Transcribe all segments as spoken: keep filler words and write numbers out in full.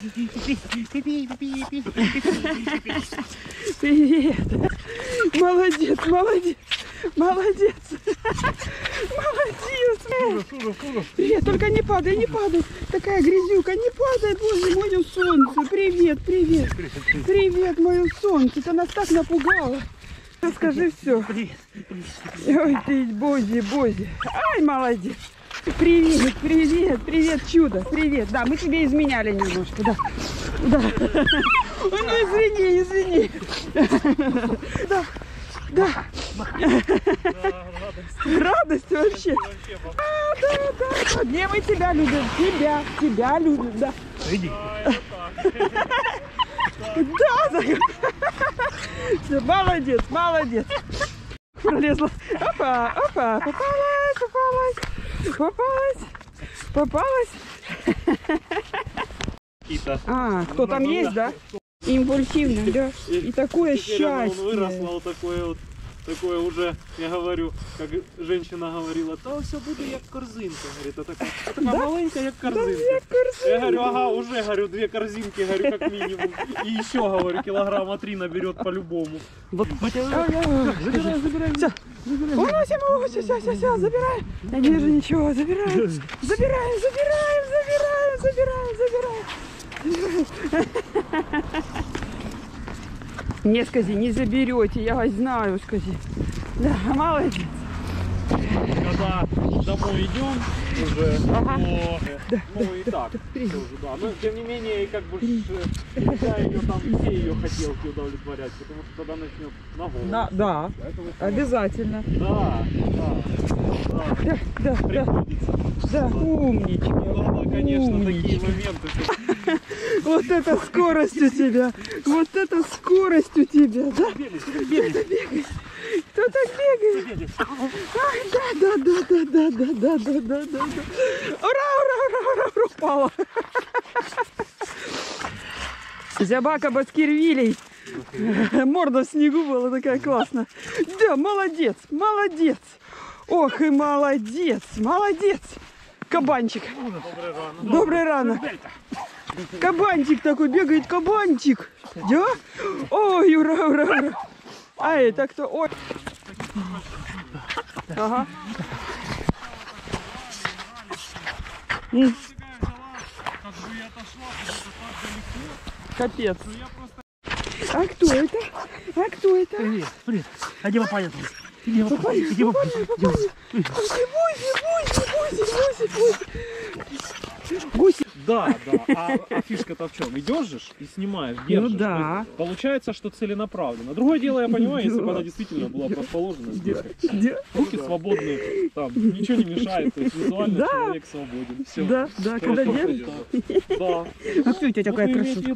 Привет. Молодец, молодец. Молодец. Молодец. Привет, только не падай, не падай. Такая грязюка, не падай, боже, мое солнце. Привет, привет. Привет, мое солнце. Ты нас так напугала. Расскажи все. Ой ты, бози, бози. Ай, молодец. Привет, привет, привет, чудо, привет. Да, мы тебе изменяли немножко, да. Да. Ой, ну извини, извини. Да, да. Радость вообще. А, да, да. Где мы тебя любим? Тебя, тебя любим, да. Иди. Да, да. Молодец, молодец. Пролезла. Опа, опа, попалась, попалась. Попалась, попалась. А, кто там есть, да? Импульсивно, да. И такое счастье. Выросло вот такое вот, такое уже, я говорю, как женщина говорила, то все буде як корзинка. Говорит, а такая, а такая да? Маленькая як корзинка. Да, я говорю, ага, уже, говорю, две корзинки, говорю, как минимум. И еще, говорю, килограмма три наберет по-любому. Вот. Забирай, забирай. Все. Уносим его, все, все, все, все, забираем. Я не вижу ничего, забираем. Забираем, забираем, забираем, забираем, забираем. Не, скази, не заберете, я вас знаю, скази. Да, молодец. Когда домой идем уже, ага. то, да, ну да, и да, так, да, все уже, да. Но тем не менее, как бы, нельзя ее там, все ее хотелки удовлетворять, потому что тогда начнет на голову. Да, да, поэтому, обязательно. Да, да, да, да, да, приходится. Да, умничка. Ну, да, конечно, умничка. такие моменты. Вот эта скорость у тебя, вот эта скорость у тебя, да? Кто-то бегает, кто-то бегает. Ай, да, да, да, да, да, да, да, да, да, да. Ура, ура, ура, ура, ура, упала. Зябака Баскервилей. Морда в снегу была такая классная. Да, молодец, молодец. Ох и молодец, молодец. Кабанчик. Доброе рано. Кабанчик такой, бегает кабанчик. Да? Ой, ура, ура, ура. А это кто? Ой. Ага. М. Капец. А кто это? А кто это? Привет, привет. Иди папа, иди папа, иди папа. Гуси. Да, да. А, а фишка-то в чем? Идешь же и снимаешь, держишь. Ну да. Получается, что целенаправленно. Другое дело, я понимаю, если бы она действительно была расположена здесь. Руки свободные, там ничего не мешает, то есть визуально да. Человек свободен. Все. Да, да, когда держишь. Да. А кто у тебя такая красотка?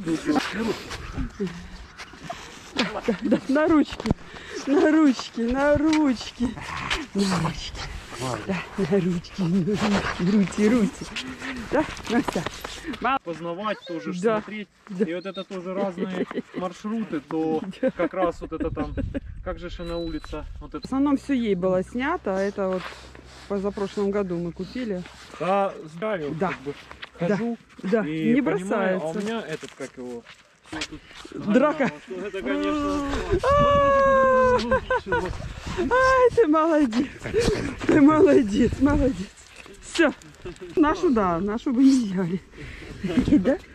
Да, да, на ручки, на ручки, на ручки, на ручки, да, на ручки, на ручки, руки, да, ну все. Познавать тоже, да. Смотреть, да. И вот это тоже разные маршруты, то как раз вот это там, как же на улица. Вот это. В основном все ей было снято, а это вот позапрошлом году мы купили. Да, знаю, да. Как бы хожу, да, да. И не понимаю, бросается. А у меня этот, как его... Драка. Это, конечно... Ай, ты молодец. Ты молодец, молодец. Все. Нашу, да, нашу бы не взяли. Да?